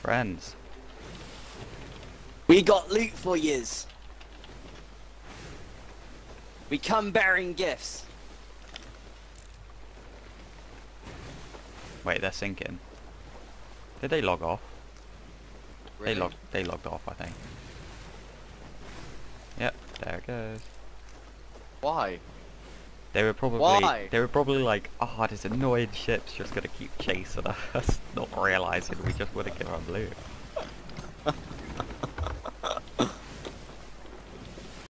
Friends. We got loot for yous. We come bearing gifts. Wait, they're sinking. Did they log off? Really? They logged off, I think. Yep, there it goes. Why? They were probably Why? like, oh, this annoying ship's just gonna keep chasing us, not realizing we just wanna give our loot.